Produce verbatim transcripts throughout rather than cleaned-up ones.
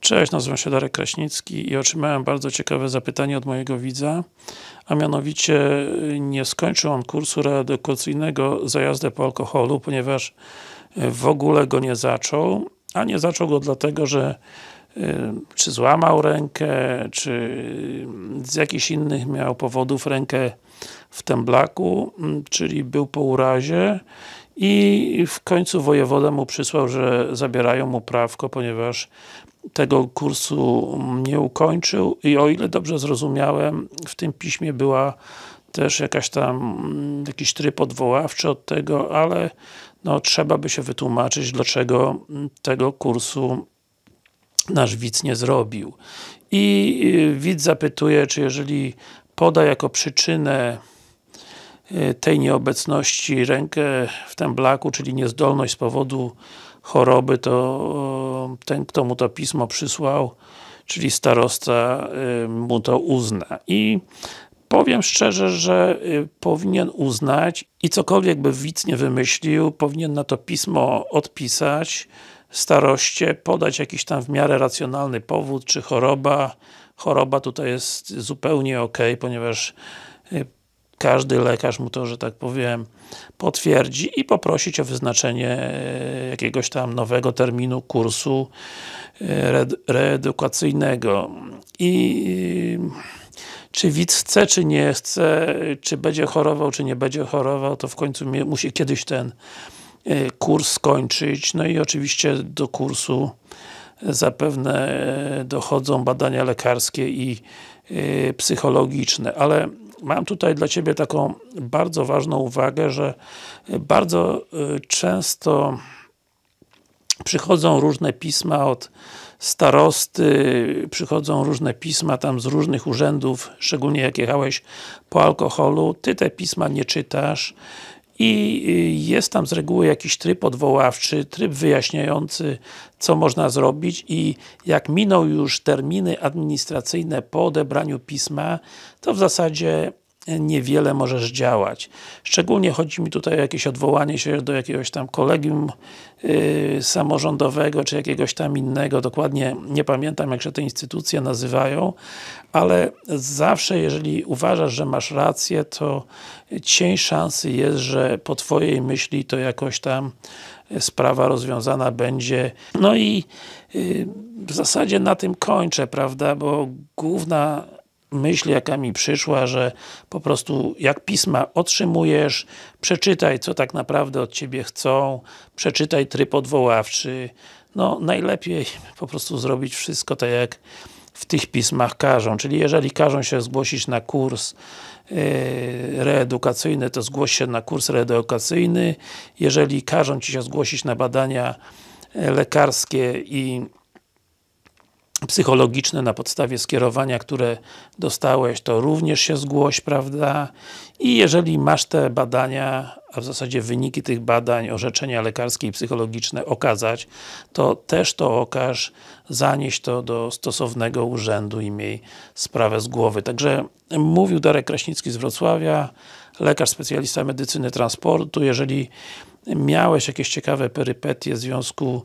Cześć, nazywam się Darek Kraśnicki i otrzymałem bardzo ciekawe zapytanie od mojego widza, a mianowicie nie skończył on kursu reedukacyjnego za jazdę po alkoholu, ponieważ w ogóle go nie zaczął, a nie zaczął go dlatego, że czy złamał rękę, czy z jakichś innych miał powodów rękę w temblaku, czyli był po urazie i w końcu wojewoda mu przysłał, że zabierają mu prawko, ponieważ tego kursu nie ukończył i o ile dobrze zrozumiałem, w tym piśmie była też jakaś tam, jakiś tryb odwoławczy od tego, ale no trzeba by się wytłumaczyć, dlaczego tego kursu nasz widz nie zrobił. I widz zapytuje, czy jeżeli poda jako przyczynę tej nieobecności rękę w temblaku, czyli niezdolność z powodu choroby, to ten, kto mu to pismo przysłał, czyli starosta, mu to uzna. I powiem szczerze, że powinien uznać i cokolwiek by widz nie wymyślił, powinien na to pismo odpisać staroście, podać jakiś tam w miarę racjonalny powód, czy choroba. Choroba tutaj jest zupełnie ok, ponieważ każdy lekarz mu to, że tak powiem, potwierdzi i poprosić o wyznaczenie jakiegoś tam nowego terminu kursu reedukacyjnego. I czy widz chce, czy nie chce, czy będzie chorował, czy nie będzie chorował, to w końcu musi kiedyś ten kurs skończyć. No i oczywiście do kursu zapewne dochodzą badania lekarskie i psychologiczne, ale mam tutaj dla Ciebie taką bardzo ważną uwagę, że bardzo często przychodzą różne pisma od starosty, przychodzą różne pisma tam z różnych urzędów, szczególnie jak jechałeś po alkoholu, Ty te pisma nie czytasz i jest tam z reguły jakiś tryb odwoławczy, tryb wyjaśniający, co można zrobić i jak miną już terminy administracyjne po odebraniu pisma, to w zasadzie niewiele możesz działać. Szczególnie chodzi mi tutaj o jakieś odwołanie się do jakiegoś tam kolegium yy, samorządowego, czy jakiegoś tam innego, dokładnie nie pamiętam, jak się te instytucje nazywają, ale zawsze, jeżeli uważasz, że masz rację, to cień szansy jest, że po Twojej myśli to jakoś tam sprawa rozwiązana będzie. No i yy, w zasadzie na tym kończę, prawda, bo główna myśl, jaka mi przyszła, że po prostu jak pisma otrzymujesz, przeczytaj, co tak naprawdę od Ciebie chcą, przeczytaj tryb odwoławczy. No, najlepiej po prostu zrobić wszystko tak, jak w tych pismach każą. Czyli jeżeli każą się zgłosić na kurs yy, reedukacyjny, to zgłoś się na kurs reedukacyjny. Jeżeli każą Ci się zgłosić na badania lekarskie i psychologiczne na podstawie skierowania, które dostałeś, to również się zgłoś, prawda? I jeżeli masz te badania, a w zasadzie wyniki tych badań, orzeczenia lekarskie i psychologiczne okazać, to też to okaż, zanieś to do stosownego urzędu i miej sprawę z głowy. Także mówił Darek Kraśnicki z Wrocławia, lekarz specjalista medycyny transportu. Jeżeli miałeś jakieś ciekawe perypetie w związku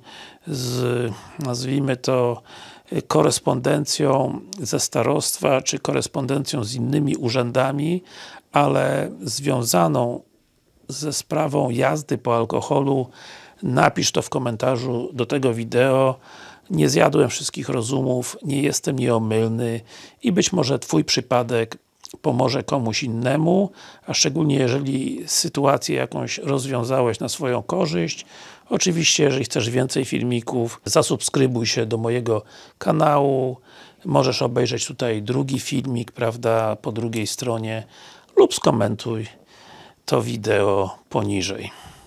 z, nazwijmy to, korespondencją ze starostwa, czy korespondencją z innymi urzędami, ale związaną ze sprawą jazdy po alkoholu, napisz to w komentarzu do tego wideo. Nie zjadłem wszystkich rozumów, nie jestem nieomylny i być może Twój przypadek pomoże komuś innemu, a szczególnie jeżeli sytuację jakąś rozwiązałeś na swoją korzyść. Oczywiście, jeżeli chcesz więcej filmików, zasubskrybuj się do mojego kanału, możesz obejrzeć tutaj drugi filmik, prawda, po drugiej stronie lub skomentuj to wideo poniżej.